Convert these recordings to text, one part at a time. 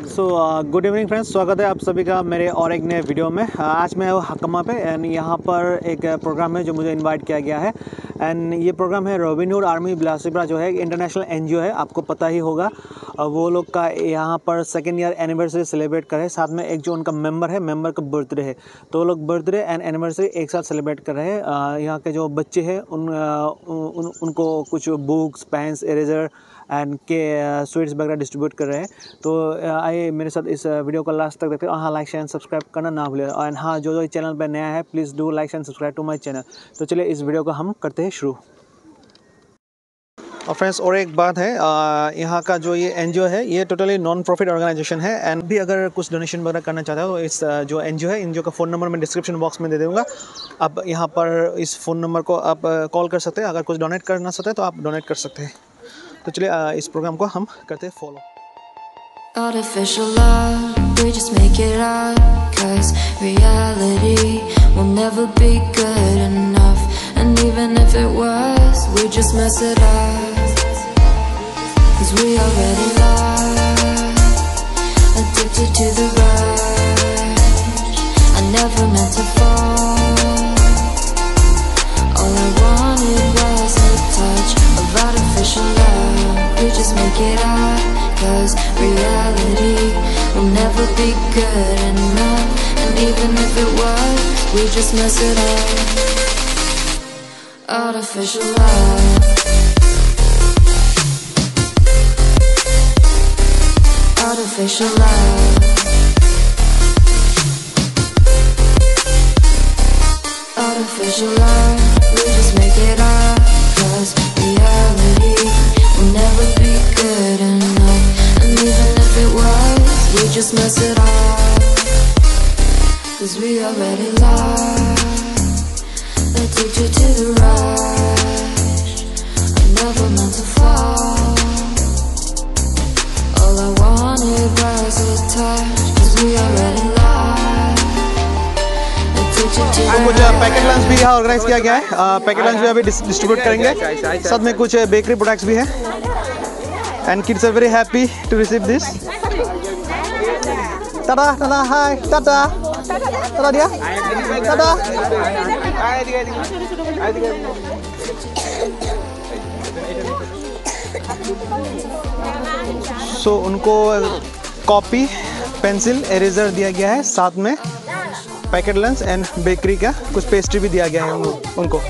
Good evening friends, स्वागत है आप सभी का मेरे और एक नए वीडियो में। आज मैं हूँ हकमा पे एंड यहाँ पर एक प्रोग्राम है जो मुझे इनवाइट किया गया है एंड ये प्रोग्राम है रॉबिनहुड आर्मी बिलासपुर जो है इंटरनेशनल एनजीओ है, आपको पता ही होगा। वो लोग का यहाँ पर 2nd ईयर एनिवर्सरी सेलिब्रेट करे, साथ में एक जो उनका मेंबर है, मेंबर का बर्थडे है, तो वो लोग बर्थडे एंड एनिवर्सरी एक साथ सेलिब्रेट कर रहे हैं। यहाँ के जो बच्चे हैं उनको कुछ बुक्स, पेन्स, इरेजर एंड के स्वीट्स वगैरह डिस्ट्रीब्यूट कर रहे हैं। तो आइए मेरे साथ इस वीडियो को लास्ट तक देखते हैं। हाँ, लाइक शेयर एंड सब्सक्राइब करना ना भूलें। एंड हाँ, जो चैनल पर नया है please do like and subscribe to my channel. तो चलिए इस वीडियो को हम करते हैं शुरू। और फ्रेंड्स, और एक बात है, यहाँ का जो ये एनजीओ है ये टोटली नॉन प्रॉफिट ऑर्गेनाइजेशन है एंड भी अगर कुछ डोनेशन वगैरह करना चाहते हो तो इस जो एनजीओ है, एनजीओ का फ़ोन नंबर मैं डिस्क्रिप्शन बॉक्स में दे दूँगा। आप यहाँ पर इस फ़ोन नंबर को आप कॉल कर सकते हैं। अगर कुछ डोनेट करना चाहते हैं तो आप डोनेट कर सकते हैं। तो चलिए इस प्रोग्राम को हम करते हैं follow. Artificial love, we just make it up, 'cause reality will never be good enough. And even if it was, we just mess it up, 'cause we already lost, addicted to the rush. I never meant to fall, all I wanted was a touch of artificial love. We just make it up, 'cause reality will never be good enough. And even if it was, we just mess it up. Artificial love, artificial love, artificial love. We just make it up, 'cause reality will never be good enough. And even if it was, we just mess it up, 'cause we already lost, addicted to the rush. I never meant to fall, all I wanted was a touch, 'cause we already lost, addicted to the rush. कुछ packet lunch भी यहाँ organise किया गया है। Packet lunch भी अभी distribute करेंगे, साथ में कुछ बेकरी प्रोडक्ट्स भी हैं and kids are very happy to receive this. Tata tata, hi tata tata दिया टाटा। सो उनको कॉपी, पेंसिल, इरेजर दिया गया है, साथ में पैकेट लंच एंड बेकरी का कुछ पेस्ट्री भी दिया गया है उनको।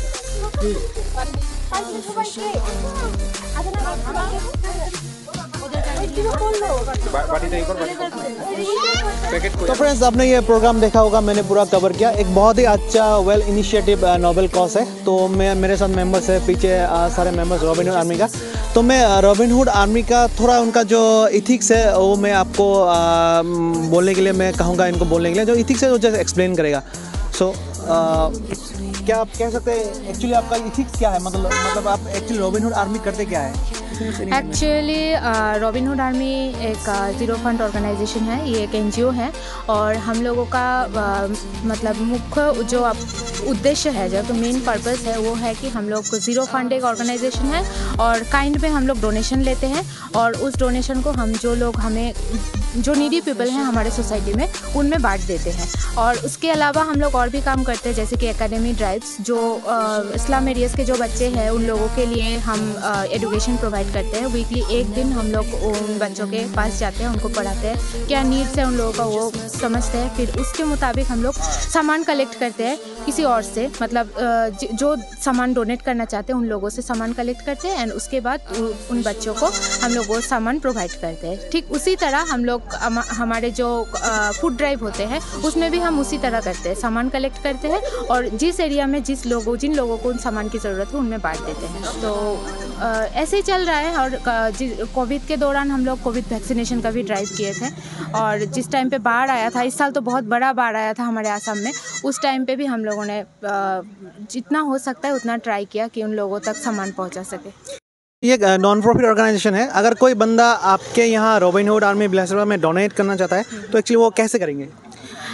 तो फ्रेंड्स, आपने ये प्रोग्राम देखा होगा, मैंने पूरा कवर किया। एक बहुत ही अच्छा वेल इनिशिएटिव नोबेल कॉज है। तो मैं मेरे साथ मेंबर्स है, पीछे सारे मेंबर्स रॉबिनहुड आर्मी का। तो मैं रॉबिनहुड आर्मी का थोड़ा उनका जो इथिक्स है वो मैं आपको बोलने के लिए मैं कहूँगा, इनको बोलने के लिए जो इथिक्स है वो जैसे एक्सप्लेन करेगा। सो क्या आप कह सकते हैं एक्चुअली आपका इथिक्स क्या है? मतलब आप एक्चुअली रॉबिनहुड आर्मी करते क्या है? एक्चुअली रॉबिनहुड आर्मी एक ज़ीरो फंड ऑर्गेनाइजेशन है, ये एक एनजीओ है और हम लोगों का मतलब मुख्य जो उद्देश्य है, जो मेन पर्पस है वो है कि हम लोग ज़ीरो फंड एक ऑर्गेनाइजेशन है और काइंड में हम लोग डोनेशन लेते हैं और उस डोनेशन को हम जो नीडी पीपल हैं हमारे सोसाइटी में उनमें बांट देते हैं। और उसके अलावा हम लोग और भी काम करते हैं, जैसे कि एकेडमी ड्राइव्स, जो स्लम एरियाज़ के जो बच्चे हैं उन लोगों के लिए हम एजुकेशन प्रोवाइड करते हैं। वीकली एक दिन हम लोग उन बच्चों के पास जाते हैं, उनको पढ़ाते हैं, क्या नीड्स है उन लोगों का वो समझते हैं। फिर उसके मुताबिक हम लोग सामान कलेक्ट करते हैं किसी और से, मतलब जो सामान डोनेट करना चाहते हैं उन लोगों से सामान कलेक्ट करते हैं एंड उसके बाद उन बच्चों को हम लोग वो सामान प्रोवाइड करते हैं। ठीक उसी तरह हम लोग हमारे जो फूड ड्राइव होते हैं उसमें भी हम उसी तरह करते हैं, सामान कलेक्ट करते हैं और जिस एरिया में जिन लोगों को उन सामान की ज़रूरत है उनमें बांट देते हैं। तो ऐसे ही चल रहा है। और कोविड के दौरान हम लोग कोविड वैक्सीनेशन का भी ड्राइव किए थे और जिस टाइम पे बाढ़ आया था, इस साल तो बहुत बड़ा बाढ़ आया था हमारे आसाम में, उस टाइम पे भी हम लोगों ने जितना हो सकता है उतना ट्राई किया कि उन लोगों तक सामान पहुंचा सके। ये नॉन प्रॉफिट ऑर्गेनाइजेशन है। अगर कोई बंदा आपके यहाँ रॉबिनहुड आर्मी बिलासपुर में डोनेट करना चाहता है तो एक्चुअली वो कैसे करेंगे?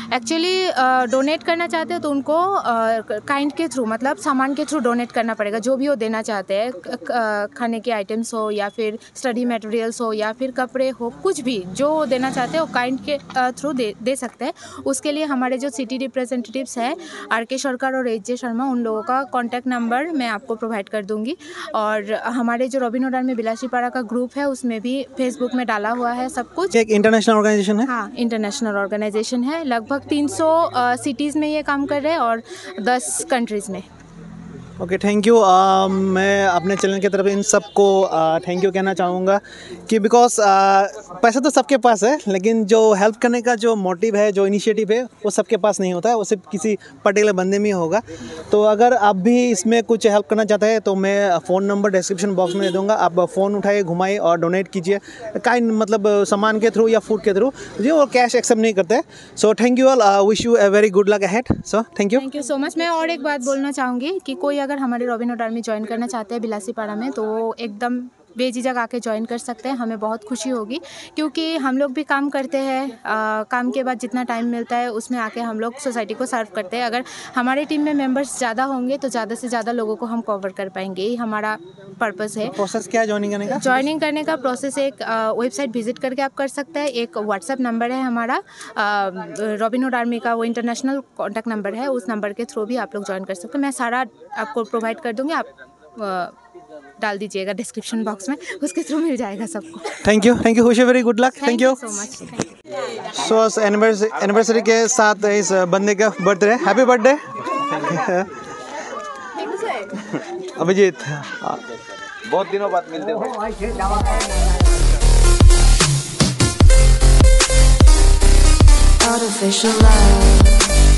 एक्चुअली डोनेट करना चाहते हो तो उनको काइंड के थ्रू, मतलब सामान के थ्रू डोनेट करना पड़ेगा। जो भी वो देना चाहते हैं, खाने के आइटम्स हो या फिर स्टडी मटेरियल्स हो या फिर कपड़े हो, कुछ भी जो देना चाहते हैं वो काइंड के थ्रू दे सकते हैं। उसके लिए हमारे जो सिटी रिप्रेजेंटेटिव्स हैं RK सरकार और HJ शर्मा, उन लोगों का कॉन्टैक्ट नंबर मैं आपको प्रोवाइड कर दूँगी। और हमारे जो रॉबिन हुड आर्मी बिलासीपाड़ा का ग्रुप है उसमें भी फेसबुक में डाला हुआ है सब कुछ। एक इंटरनेशनल ऑर्गेनाइजेशन है? हाँ, इंटरनेशनल ऑर्गेनाइजेशन है। लगभग 300 सिटीज़ में ये काम कर रहे हैं और 10 कंट्रीज़ में। Okay, thank you. मैं अपने चैनल की तरफ इन सबको थैंक यू कहना चाहूँगा कि बिकॉज पैसा तो सबके पास है, लेकिन जो हेल्प करने का जो मोटिव है, जो इनिशिएटिव है, वो सबके पास नहीं होता है, वो सिर्फ किसी पर्टिकुलर बंदे में ही होगा। तो अगर आप भी इसमें कुछ हेल्प करना चाहते हैं तो मैं फ़ोन नंबर डिस्क्रिप्शन बॉक्स में दे दूँगा। आप फ़ोन उठाइए, घुमाइए और डोनेट कीजिए, काइंड मतलब सामान के थ्रू या फूड के थ्रू, जो वो कैश एक्सेप्ट नहीं करते। So thank you all, wish you a very good luck ahead. So thank you so much. मैं और एक बात बोलना चाहूँगी कि कोई अगर हमारे रॉबिन हुड आर्मी ज्वाइन करना चाहते हैं बिलासीपाड़ा में तो वो एकदम बेझिझक आके ज्वाइन कर सकते हैं। हमें बहुत खुशी होगी क्योंकि हम लोग भी काम करते हैं। काम के बाद जितना टाइम मिलता है उसमें आके हम लोग सोसाइटी को सर्व करते हैं। अगर हमारे टीम में मेंबर्स ज़्यादा होंगे तो ज़्यादा से ज़्यादा लोगों को हम कवर कर पाएंगे, यही हमारा पर्पस है। प्रोसेस क्या है ज्वाइनिंग करने का? ज्वाइनिंग करने का प्रोसेस एक वेबसाइट विजिट करके आप कर सकते हैं। एक व्हाट्सएप नंबर है हमारा रॉबिन हुड आर्मी का, वो इंटरनेशनल कॉन्टैक्ट नंबर है, उस नंबर के थ्रू भी आप लोग ज्वाइन कर सकते हैं। मैं सारा आपको प्रोवाइड कर दूँगी, आप डाल दीजिएगा डिस्क्रिप्शन बॉक्स में, उसके थ्रू मिल जाएगा सबको। Thank you wish you very good luck. Thank you so much. So anniversary के साथ इस बंदे का बर्थडे, हैप्पी बर्थडे अभिजीत। बहुत दिनों बाद मिलते हो। Artificial love,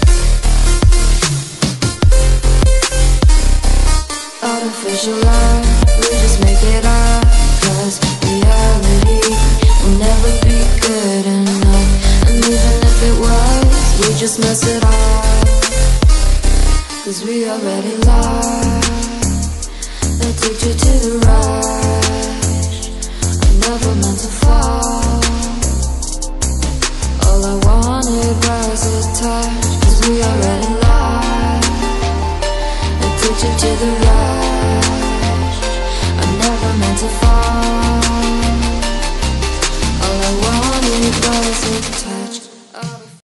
artificial love, we just make it up, 'cause reality will never be good enough. And even if it was, we just mess it up, 'cause we already lost. Addicted to the rush, I never meant to fall.